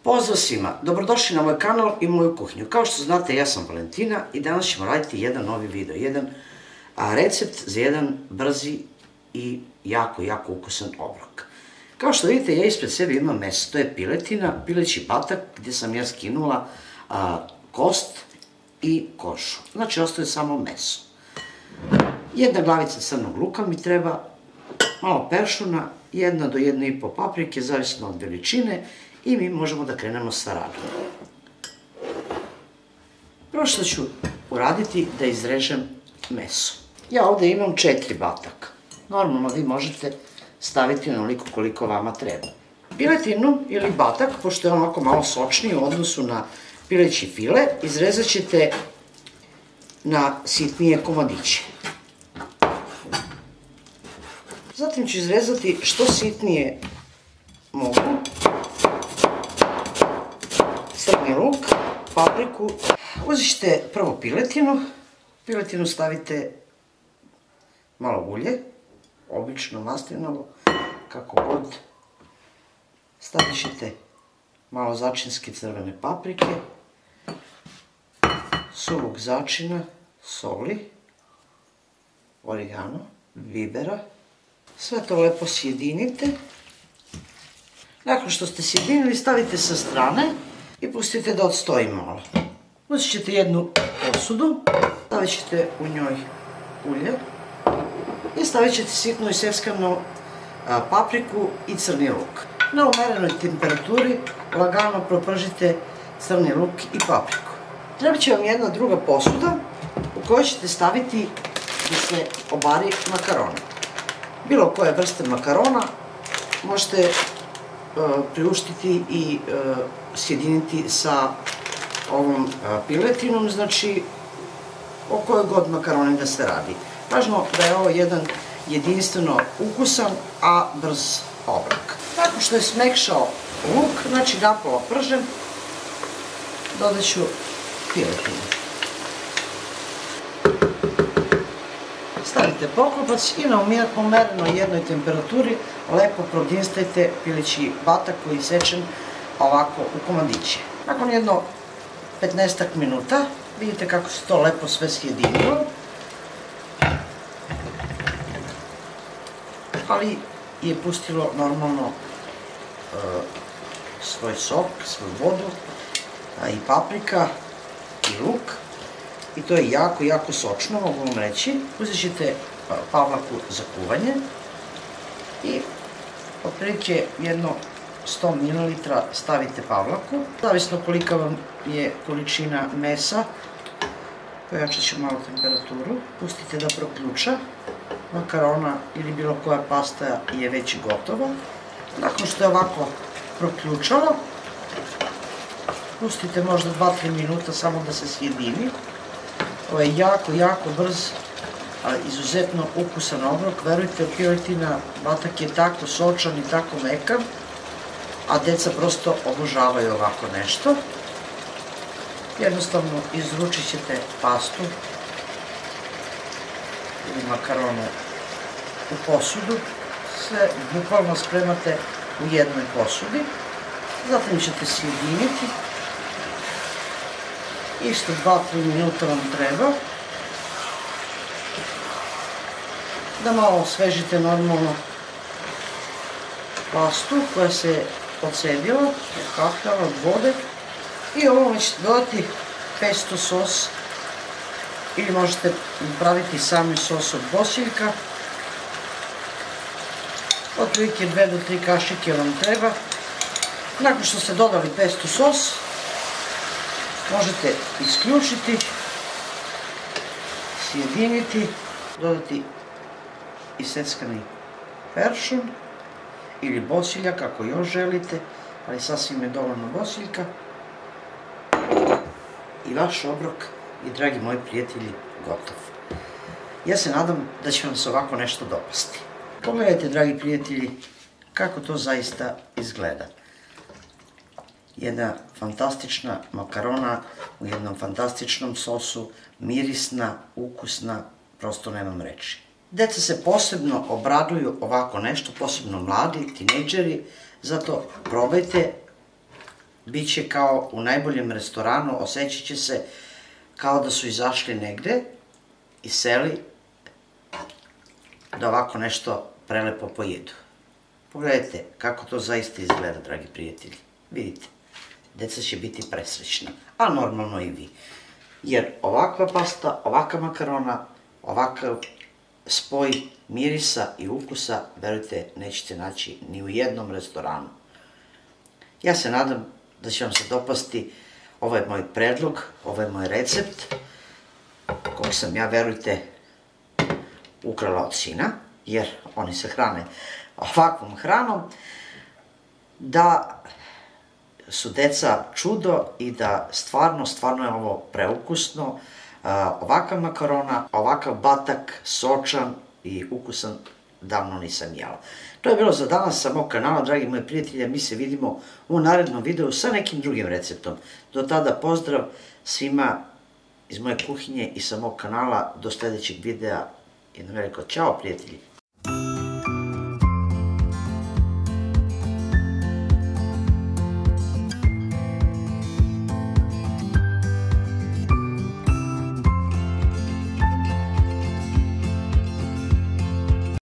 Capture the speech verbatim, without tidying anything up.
Pozdrav svima, dobrodošli na moj kanal i moju kuhinju. Kao što znate, ja sam Valentina i danas ćemo raditi jedan novi video, jedan recept za jedan brzi i jako, jako ukusan obrok. Kao što vidite, ja ispred sebe imam meso, to je piletina, pileći batak gdje sam ja skinula kost i košu. Znači, ostaje samo meso. Jedna glavica crnog luka mi treba, malo peršuna, jedna do jedna i po paprike, zavisno od veličine, i mi možemo da krenemo sa radom. Prvo što ću uraditi da izrežem meso. Ja ovdje imam četiri bataka. Normalno vi možete staviti onoliko koliko vama treba. Piletinu ili batak, pošto je onako malo sočniji u odnosu na pileći file, izrezat ćete na sitnije komadiće. Zatim ću izrezati što sitnije mogu crni luk, papriku. Uzet ćete prvo piletinu, piletinu stavite malo ulje, obično maslinovo, kako god. Stavit ćete malo začinske crvene paprike, suvog začina, soli, origano, bibera. Sve to lepo sjedinite. Nakon što ste sjedinili, stavite sa strane i pustite da odstoji malo. Uzet ćete jednu posudu, stavit ćete u njoj ulje i stavit ćete sitno iseckanu papriku i crni luk. Na umerenoj temperaturi lagano propržite crni luk i papriku. Treba će vam jedna druga posuda u kojoj ćete staviti da se obari makarona. Bilo koje vrste makarona možete priuštiti i sjediniti sa ovom piletinom, znači o kojoj god makaroni da se radi. Važno da je ovo jedan jedinstveno ukusan, a brz obrok. Tako što je smekšao luk, znači napola pržen, dodat ću piletinu. Stavite poklopac i na umerenoj jednoj temperaturi lepo prodinstajte pileći batak koji je sečen ovako u komadiće. Nakon jedno petnaestak minuta vidite kako se to lepo sve sjedinilo, ali je pustilo normalno svoj sok, svoju vodu, i paprika i luk. I to je jako, jako sočno, mogu vam reći. Uzet ćete pavlaku za kuvanje i otprilike jedno sto mililitara stavite pavlaku. Zavisno kolika vam je količina mesa, pojačat ću malo temperaturu, pustite da proključa. Makarona ili bilo koja pasta je već gotova. Nakon što je ovako proključalo, pustite možda dva do tri minuta samo da se sjedini. Ovo je jako, jako brz, ali izuzetno ukusan obrok. Verujte, piletina batak je tako sočan i tako mekan, a deca prosto obožavaju ovako nešto. Jednostavno izručit ćete pastu ili makaronu u posudu. Sve bukvalno spremate u jednoj posudi. Zatim ćete sjediniti. Isto dva do tri minuta vam treba da malo osvežite normalno pastu koja se odcedila, kakljala od vode, i ovome ćete dodati pesto sos ili možete praviti sami sos od bosiljka. Otprilike dve do tri kašike vam treba. Nakon što ste dodali pesto sos, možete isključiti, sjediniti, dodati iseckani peršun ili bosilja, kako još želite, ali sasvim je dovoljno bosiljka. I vaš obrok je, dragi moji prijatelji, gotov. Ja se nadam da će vam se ovako nešto dopasti. Pogledajte, dragi prijatelji, kako to zaista izgleda. Jedna fantastična makarona u jednom fantastičnom sosu, mirisna, ukusna, prosto nemam reči. Deca se posebno obraduju ovako nešto, posebno mladi, tinejdžeri, zato probajte, Biće kao u najboljem restoranu, osjećat će se kao da su izašli negde i seli da ovako nešto prelepo pojedu. Pogledajte kako to zaista izgleda, dragi prijatelji. Vidite, deca će biti presrećna, a normalno i vi. Jer ovakva pasta, ovakva makarona, ovakav spoj mirisa i ukusa, verujte, nećete naći ni u jednom restoranu. Ja se nadam da će vam se dopasti. Ovo je moj predlog, ovo je moj recept, kog sam ja, verujte, ukrala od sina, jer oni se hrane ovakvom hranom, da su deca čudo i da stvarno, stvarno je ovo preukusno. Ovakav makarona, ovakav batak, sočan i ukusan, davno nisam jela. To je bilo za danas sa mog kanala, dragi moji prijatelji, mi se vidimo u narednom videu sa nekim drugim receptom. Do tada pozdrav svima iz moje kuhinje i sa mog kanala, do sljedećeg videa. Jedno veliko ćao, prijatelji!